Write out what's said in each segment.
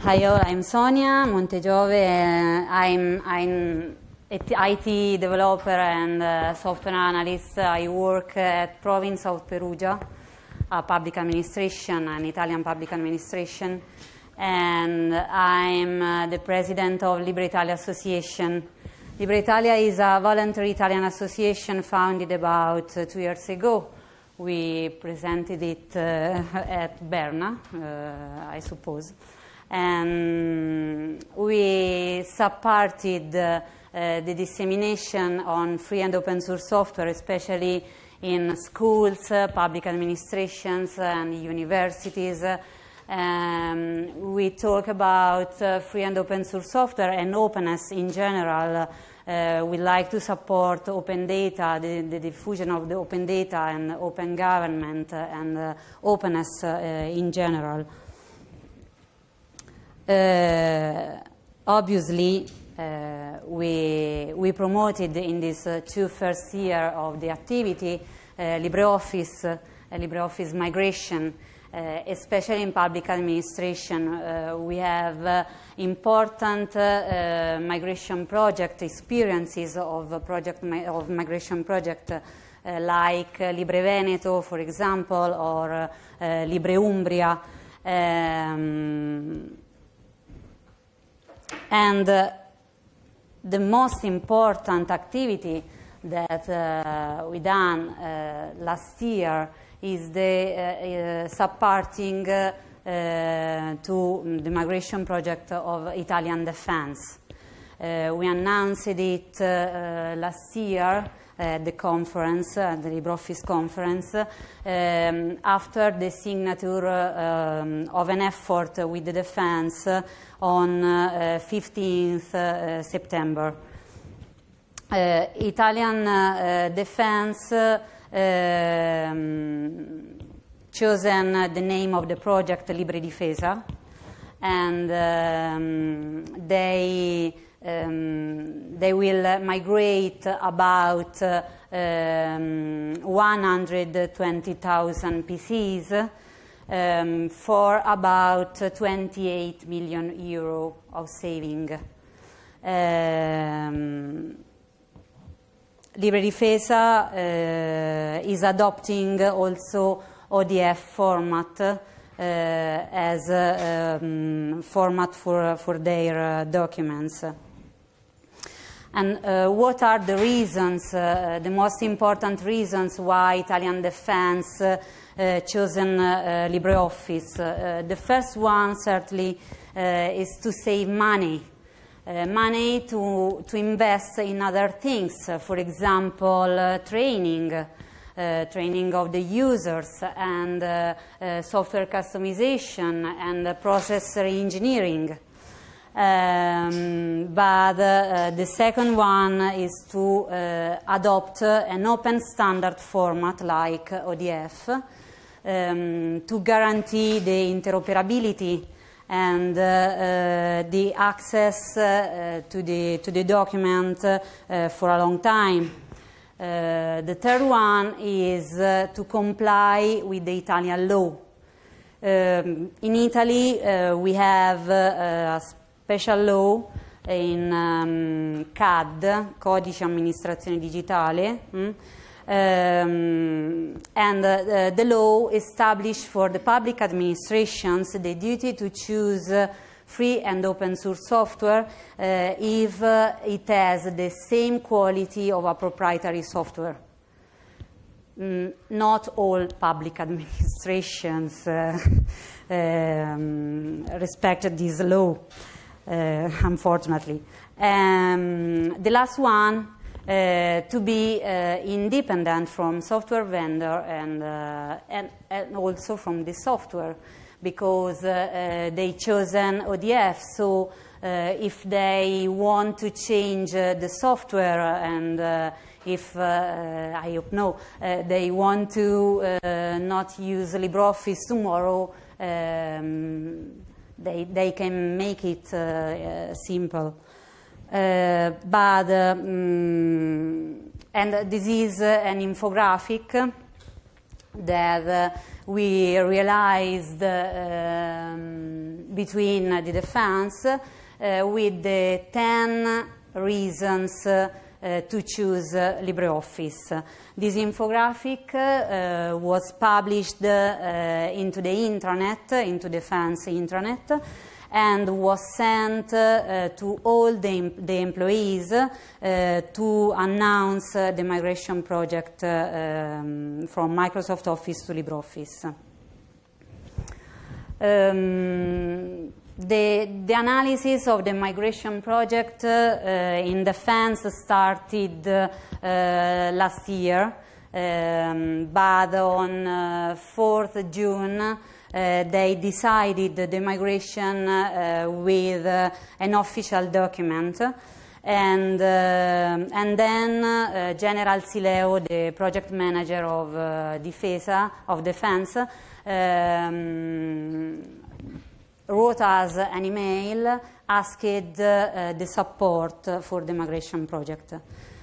Hi all, I'm Sonia Montegiove. I'm an IT developer and software analyst. I work at Province of Perugia, public administration, an Italian public administration, and I'm the president of Libre Italia Association. Libre Italia is a voluntary Italian association founded about 2 years ago. We presented it at Berna, I suppose. And we supported the dissemination on free and open source software, especially in schools, public administrations, and universities. We talk about free and open source software and openness in general. We like to support open data, the diffusion of the open data and open government and openness in general. Obviously, we promoted in this first year of the activity LibreOffice migration, especially in public administration. We have important migration project experiences of migration project like Libre Veneto, for example, or Libre Umbria. And the most important activity that we done last year is the supporting to the migration project of Italian defense. We announced it last year at the conference, the LibreOffice conference, after the signature of an effort with the defense on 15th September. Italian defense chosen the name of the project Libre Difesa, and they will migrate about 120,000 PCs for about 28 million euro of saving. Libre Difesa is adopting also ODF format as a format for their documents. And what are the reasons, the most important reasons why Italian defense chosen LibreOffice? The first one certainly is to save money. Money to invest in other things, for example, training of the users and software customization and process re-engineering. But the second one is to adopt an open standard format like ODF to guarantee the interoperability and the access to the document for a long time. The third one is to comply with the Italian law. In Italy, we have a special law in CAD, Codice Amministrazione Digitale, and the law established for the public administrations the duty to choose free and open source software if it has the same quality of a proprietary software. Not all public administrations respect this law, unfortunately. The last one, to be independent from software vendor and also from the software, because they chosen ODF. So if they want to change the software and if, I hope no, they want to not use LibreOffice tomorrow, they can make it simple. And this is an infographic that we realized between the defense with the 10 reasons to choose LibreOffice. This infographic was published into the intranet, into Defense intranet, and was sent to all the employees to announce the migration project from Microsoft Office to LibreOffice. The analysis of the migration project in Defense started last year, but on 4th June they decided the migration with an official document, and then General Sileo, the project manager of Defense, wrote us an email, asked the support for the migration project.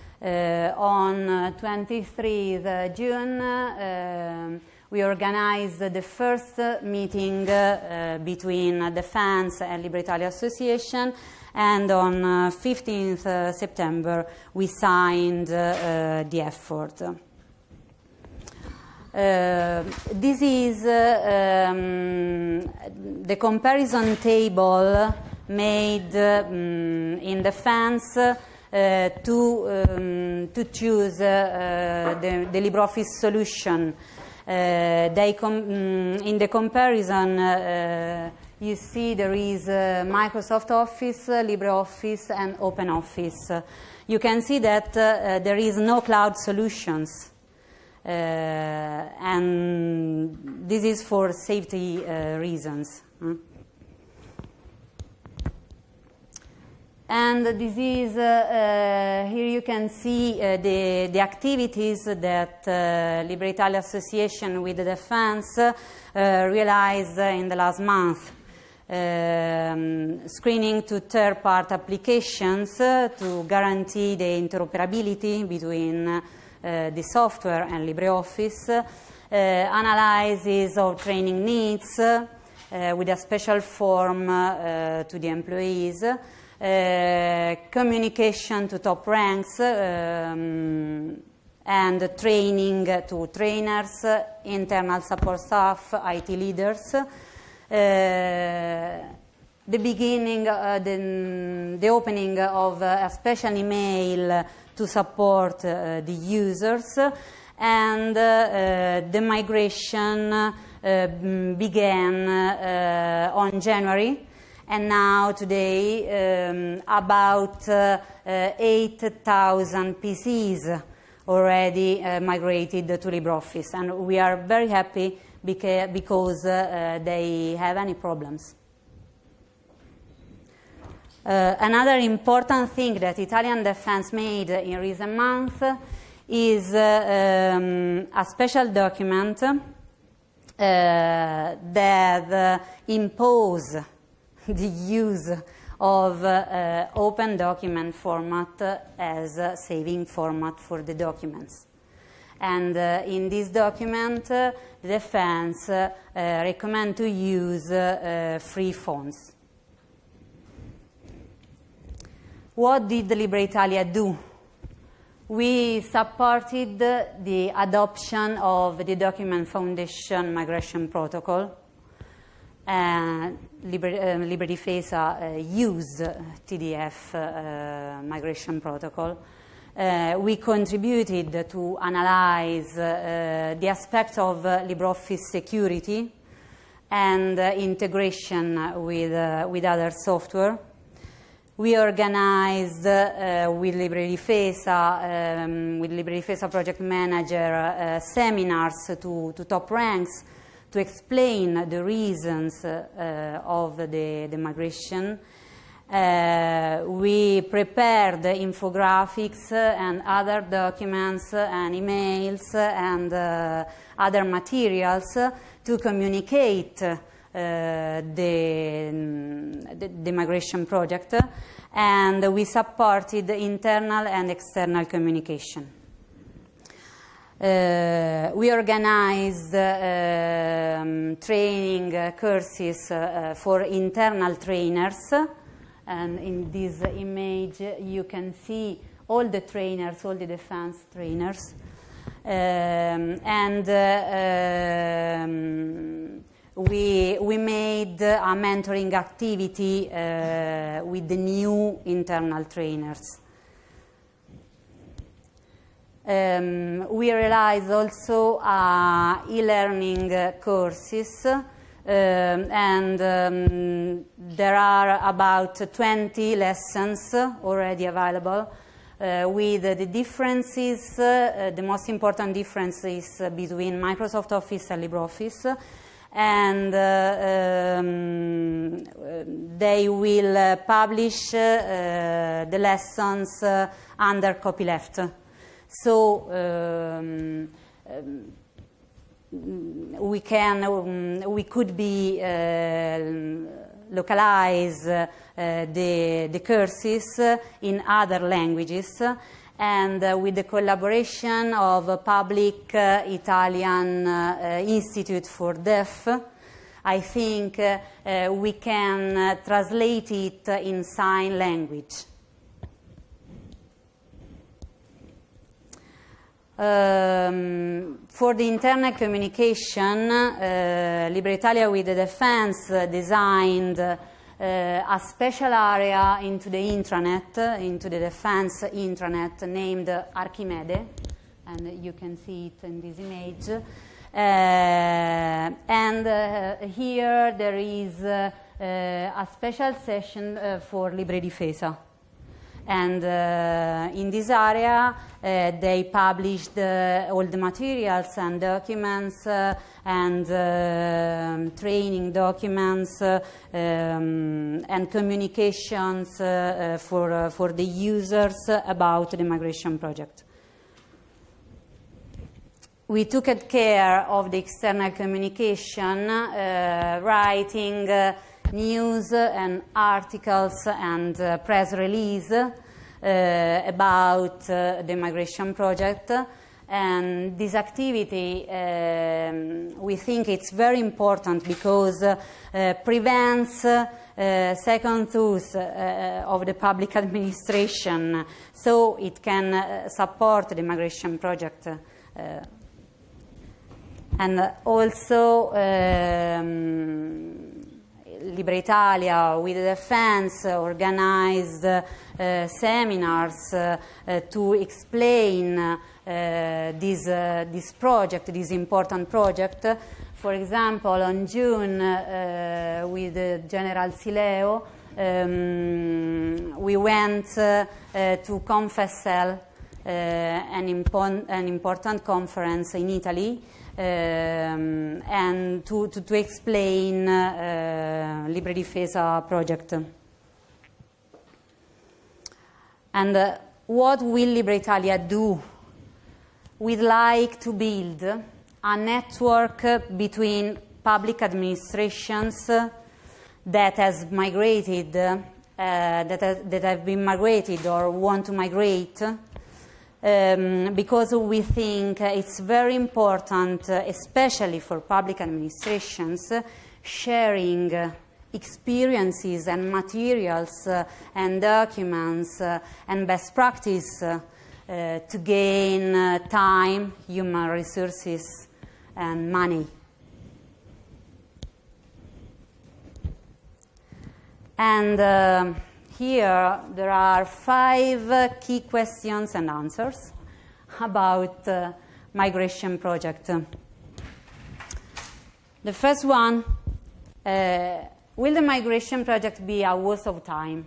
On 23rd June, we organized the first meeting between Defense and LibreItalia Association, and on 15th September we signed the effort. This is the comparison table made in Defense to choose the LibreOffice solution. In the comparison, you see there is Microsoft Office, LibreOffice, and OpenOffice. You can see that there is no cloud solutions. And this is for safety reasons. And this is, here you can see the activities that LibreItalia Association with the Defense realized in the last month. Screening to third-party applications to guarantee the interoperability between the software and LibreOffice, analysis of training needs with a special form to the employees, communication to top ranks, and training to trainers, internal support staff, IT leaders. The opening of a special email to support the users, and the migration began on January, and now today about 8,000 PCs already migrated to LibreOffice, and we are very happy because they have any problems. Another important thing that Italian Defense made in recent months is a special document that impose the use of open document format as a saving format for the documents. And in this document, the Defense recommend to use free fonts. What did LibreItalia do? We supported the adoption of the Document Foundation Migration Protocol. LibreDifesa used TDF Migration Protocol. We contributed to analyze the aspect of LibreOffice security and integration with other software. We organized with LibreDifesa project manager seminars to top ranks to explain the reasons of the migration. We prepared infographics and other documents and emails and other materials to communicate the migration project, and we supported internal and external communication. We organized training courses for internal trainers, and in this image you can see all the trainers, all the defense trainers. We made a mentoring activity with the new internal trainers. We realized also e-learning courses, and there are about 20 lessons already available, with the differences, the most important differences between Microsoft Office and LibreOffice, and they will publish the lessons under copyleft. So we could be localize the courses in other languages, and with the collaboration of Public Italian Institute for Deaf, I think we can translate it in sign language. For the internal communication, LibreItalia with the Defense designed a special area into the intranet, into the defense intranet, named Archimede, and you can see it in this image. Here there is a special session for LibreDifesa. And in this area, they published all the materials and documents and training documents and communications for the users about the migration project. We took care of the external communication, writing news and articles and press release about the migration project, and this activity we think it's very important because prevents second thoughts of the public administration, so it can support the migration project. And also LibreItalia with the Defense organized seminars to explain this project, this important project. For example, on June, with General Sileo, we went to Confessel, an important conference in Italy, and to explain LibreDifesa project. And what will LibreItalia do? We'd like to build a network between public administrations that has migrated, that have been migrated or want to migrate, because we think it's very important, especially for public administrations, sharing experiences and materials and documents and best practice to gain time, human resources, and money. And here there are 5 key questions and answers about migration project. The first one, will the migration project be a waste of time?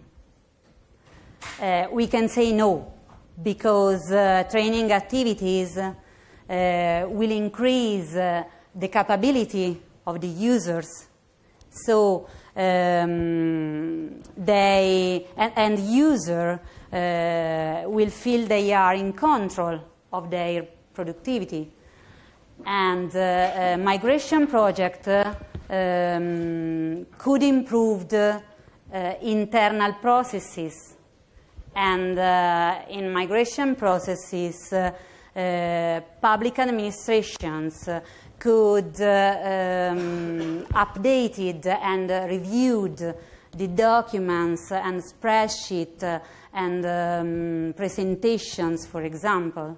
We can say no, because training activities will increase the capability of the users. So and user will feel they are in control of their productivity. And migration project could improve the internal processes. And in migration processes, public administrations could updated and reviewed the documents and spreadsheet and presentations, for example.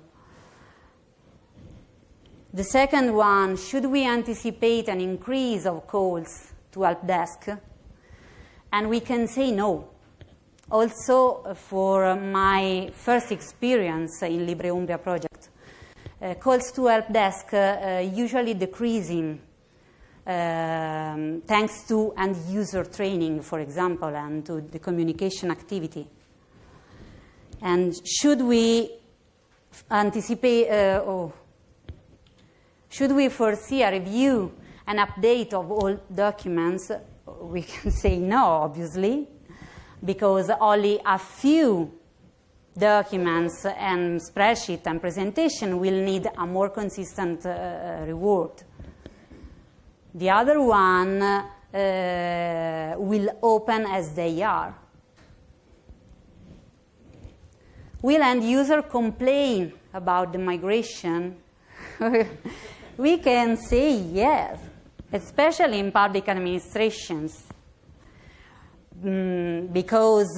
The second one, should we anticipate an increase of calls to help desk? And we can say no. Also, for my first experience in Libre Umbria project, calls to help desk usually decreasing thanks to end-user training, for example, and to the communication activity. And should we anticipate, should we foresee a review and update of all documents? We can say no, obviously, because only a few documents and spreadsheet and presentation will need a more consistent reward. The other one will open as they are. Will end user complain about the migration? We can say yes, especially in public administrations, because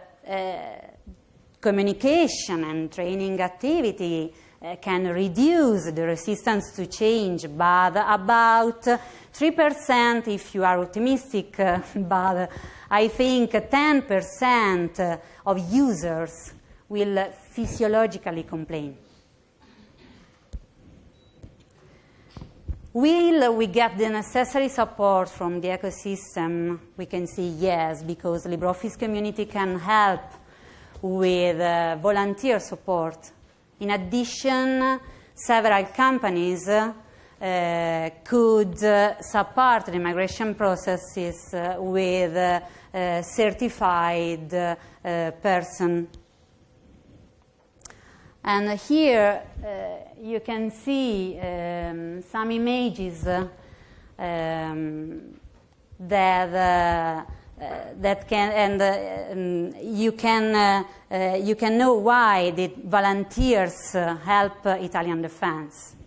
communication and training activity can reduce the resistance to change, but about 3% if you are optimistic, but I think 10% of users will physiologically complain. Will we get the necessary support from the ecosystem? We can say yes, because LibreOffice community can help with volunteer support. In addition, several companies could support the migration processes with a certified person. And here you can see some images that can, and you can know why the volunteers help Italian defense.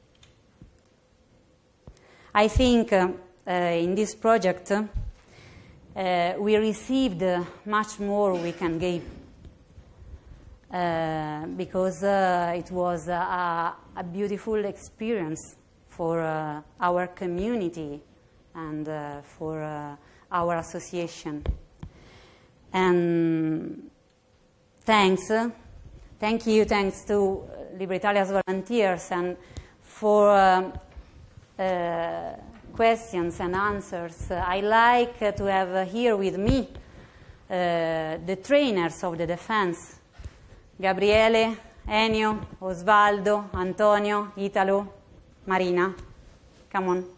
I think in this project we received much more we can give. Because it was a beautiful experience for our community and for our association. And thanks to LibreItalia's volunteers and for questions and answers. I like to have here with me the trainers of the defense. Gabriele, Ennio, Osvaldo, Antonio, Italo, Marina. Come on.